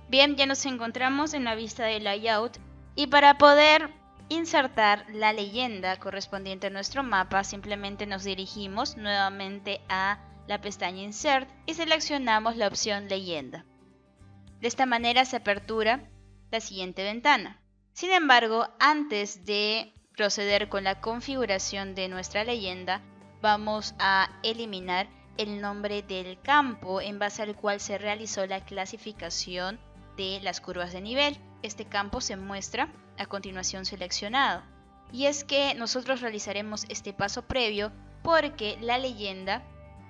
Bien, ya nos encontramos en la vista de layout y para poder insertar la leyenda correspondiente a nuestro mapa simplemente nos dirigimos nuevamente a la pestaña Insert y seleccionamos la opción Leyenda. De esta manera se apertura la siguiente ventana. Sin embargo, antes de proceder con la configuración de nuestra leyenda, vamos a eliminar el nombre del campo en base al cual se realizó la clasificación de las curvas de nivel. Este campo se muestra a continuación seleccionado. Y es que nosotros realizaremos este paso previo porque la leyenda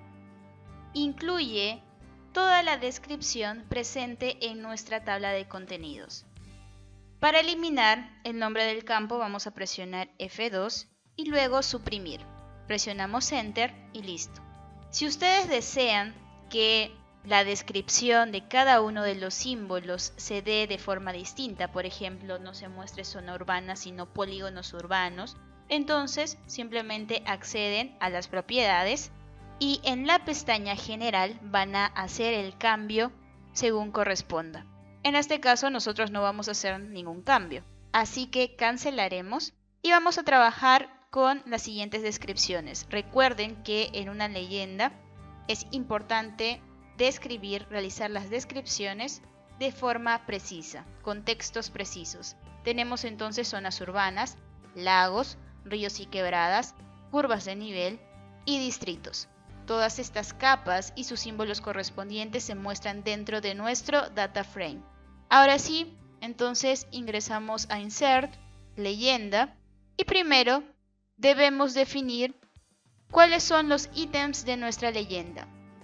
incluye toda la descripción presente en nuestra tabla de contenidos. Para eliminar el nombre del campo vamos a presionar F2 y luego suprimir. Presionamos Enter y listo. Si ustedes desean que la descripción de cada uno de los símbolos se dé de forma distinta, por ejemplo, no se muestre zona urbana sino polígonos urbanos, entonces simplemente acceden a las propiedades y en la pestaña general van a hacer el cambio según corresponda. En este caso nosotros no vamos a hacer ningún cambio, así que cancelaremos y vamos a trabajar con las siguientes descripciones. Recuerden que en una leyenda es importante realizar las descripciones de forma precisa, con textos precisos. Tenemos entonces zonas urbanas, lagos, ríos y quebradas, curvas de nivel y distritos. Todas estas capas y sus símbolos correspondientes se muestran dentro de nuestro data frame. Ahora sí, entonces ingresamos a Insert, Leyenda, y primero debemos definir cuáles son los ítems de nuestra leyenda.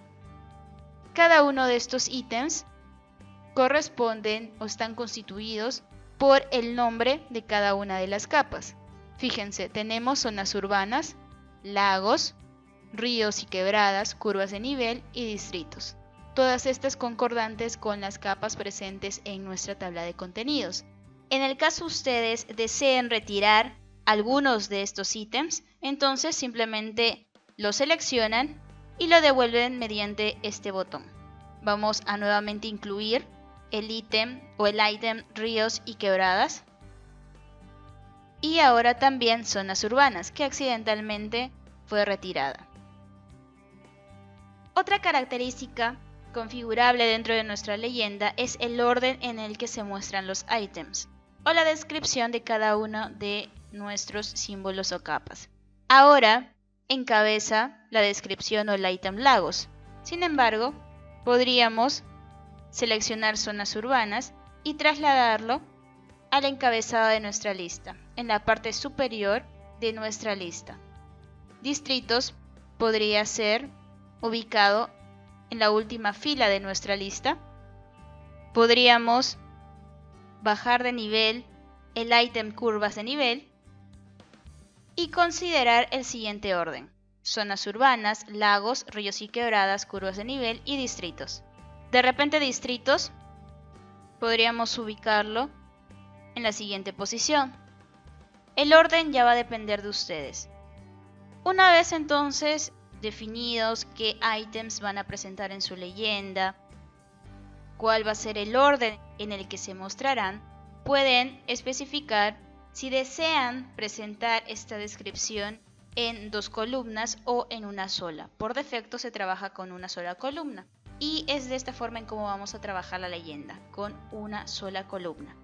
Cada uno de estos ítems corresponden o están constituidos por el nombre de cada una de las capas. Fíjense, tenemos zonas urbanas, lagos, ríos y quebradas, curvas de nivel y distritos. Todas estas concordantes con las capas presentes en nuestra tabla de contenidos. En el caso ustedes deseen retirar algunos de estos ítems, entonces simplemente lo seleccionan y lo devuelven mediante este botón. Vamos a nuevamente incluir el ítem ríos y quebradas. Y ahora también zonas urbanas, que accidentalmente fue retirada. Otra característica configurable dentro de nuestra leyenda es el orden en el que se muestran los ítems o la descripción de cada uno de nuestros símbolos o capas. Ahora encabeza la descripción o el ítem lagos. Sin embargo, podríamos seleccionar zonas urbanas y trasladarlo al encabezado de nuestra lista, en la parte superior de nuestra lista. Distritos podría ser ubicado en la última fila de nuestra lista. Podríamos bajar de nivel el ítem curvas de nivel y considerar el siguiente orden: zonas urbanas, lagos, ríos y quebradas, curvas de nivel y distritos. De repente distritos podríamos ubicarlo en la siguiente posición. El orden ya va a depender de ustedes. Una vez entonces definidos qué ítems van a presentar en su leyenda, cuál va a ser el orden en el que se mostrarán, pueden especificar si desean presentar esta descripción en 2 columnas o en una sola. Por defecto se trabaja con una sola columna y es de esta forma en cómo vamos a trabajar la leyenda, con una sola columna.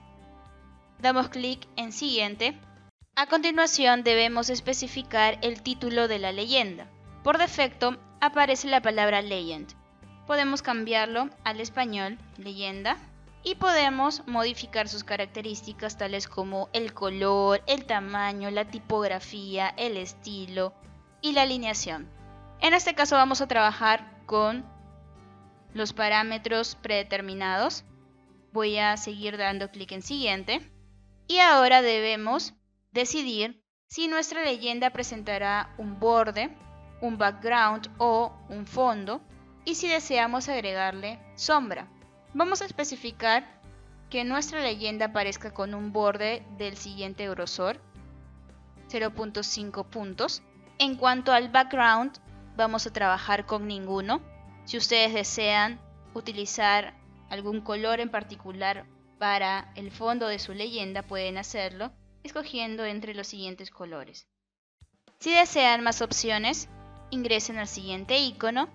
Damos clic en Siguiente. A continuación debemos especificar el título de la leyenda. Por defecto aparece la palabra Legend. Podemos cambiarlo al español, leyenda, y podemos modificar sus características tales como el color, el tamaño, la tipografía, el estilo y la alineación. En este caso vamos a trabajar con los parámetros predeterminados. Voy a seguir dando clic en Siguiente. Y ahora debemos decidir si nuestra leyenda presentará un borde, un background o un fondo, y si deseamos agregarle sombra. Vamos a especificar que nuestra leyenda aparezca con un borde del siguiente grosor, 0.5 puntos. En cuanto al background, vamos a trabajar con ninguno. Si ustedes desean utilizar algún color en particular para el fondo de su leyenda, pueden hacerlo escogiendo entre los siguientes colores. Si desean más opciones, ingresen al siguiente icono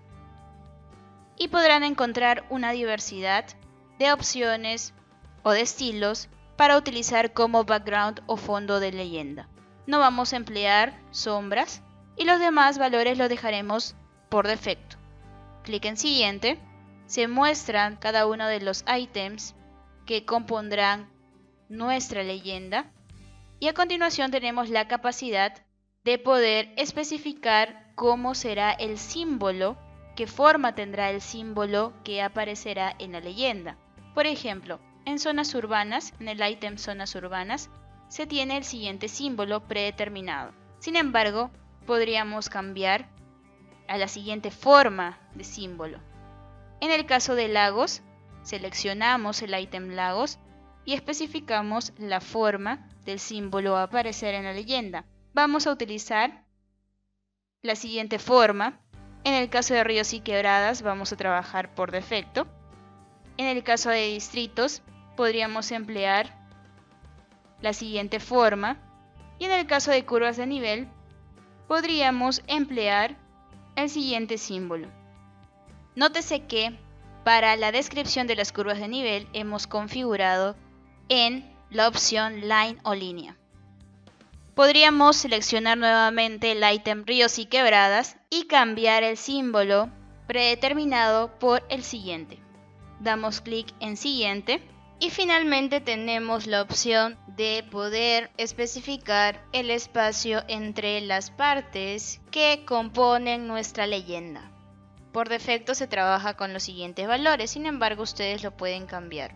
y podrán encontrar una diversidad de opciones o de estilos para utilizar como background o fondo de leyenda. No vamos a emplear sombras y los demás valores los dejaremos por defecto. Clic en siguiente, se muestran cada uno de los ítems que compondrán nuestra leyenda y a continuación tenemos la capacidad de poder especificar cómo será el símbolo, qué forma tendrá el símbolo que aparecerá en la leyenda. Por ejemplo, en zonas urbanas, en el ítem zonas urbanas, se tiene el siguiente símbolo predeterminado. Sin embargo, podríamos cambiar a la siguiente forma de símbolo. En el caso de lagos, seleccionamos el ítem lagos y especificamos la forma del símbolo a aparecer en la leyenda. Vamos a utilizar la siguiente forma. En el caso de ríos y quebradas vamos a trabajar por defecto. En el caso de distritos podríamos emplear la siguiente forma. Y en el caso de curvas de nivel podríamos emplear el siguiente símbolo. Nótese que para la descripción de las curvas de nivel hemos configurado en la opción Line o línea. Podríamos seleccionar nuevamente el ítem ríos y quebradas y cambiar el símbolo predeterminado por el siguiente. Damos clic en siguiente y finalmente tenemos la opción de poder especificar el espacio entre las partes que componen nuestra leyenda. Por defecto se trabaja con los siguientes valores, sin embargo ustedes lo pueden cambiar.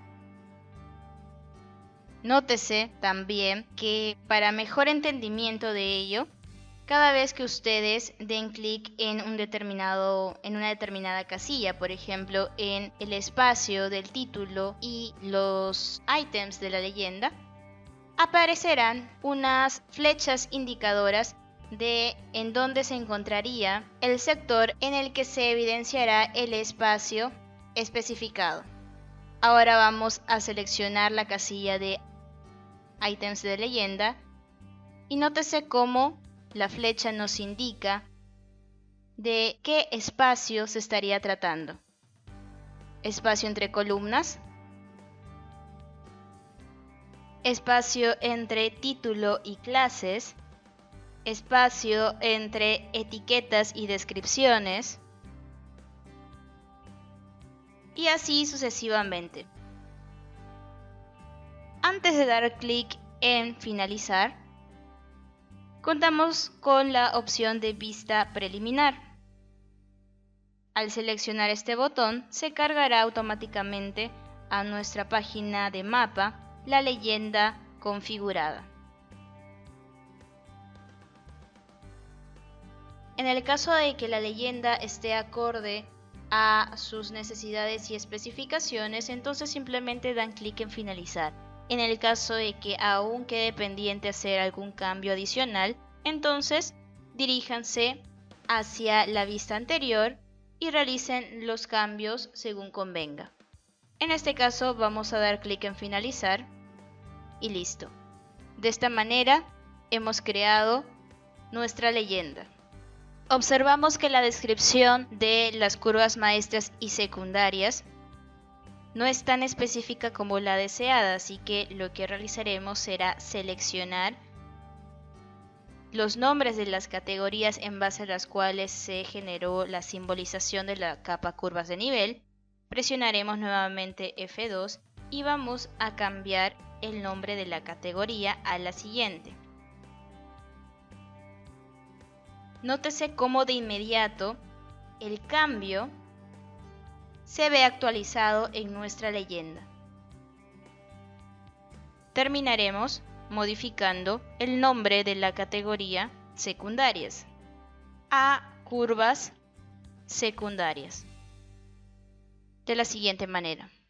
Nótese también que para mejor entendimiento de ello, cada vez que ustedes den clic en una determinada casilla, por ejemplo en el espacio del título y los ítems de la leyenda, aparecerán unas flechas indicadoras de en dónde se encontraría el sector en el que se evidenciará el espacio especificado. Ahora vamos a seleccionar la casilla de ítems de leyenda y nótese cómo la flecha nos indica de qué espacio se estaría tratando. Espacio entre columnas, espacio entre título y clases, espacio entre etiquetas y descripciones, y así sucesivamente. Antes de dar clic en finalizar, contamos con la opción de vista preliminar. Al seleccionar este botón, se cargará automáticamente a nuestra página de mapa la leyenda configurada. En el caso de que la leyenda esté acorde a sus necesidades y especificaciones, entonces simplemente dan clic en finalizar. En el caso de que aún quede pendiente hacer algún cambio adicional, entonces diríjanse hacia la vista anterior y realicen los cambios según convenga. En este caso vamos a dar clic en finalizar y listo. De esta manera hemos creado nuestra leyenda. Observamos que la descripción de las curvas maestras y secundarias no es tan específica como la deseada, así que lo que realizaremos será seleccionar los nombres de las categorías en base a las cuales se generó la simbolización de la capa curvas de nivel. Presionaremos nuevamente F2 y vamos a cambiar el nombre de la categoría a la siguiente. Nótese cómo de inmediato el cambio se ve actualizado en nuestra leyenda. Terminaremos modificando el nombre de la categoría secundarias a curvas secundarias de la siguiente manera.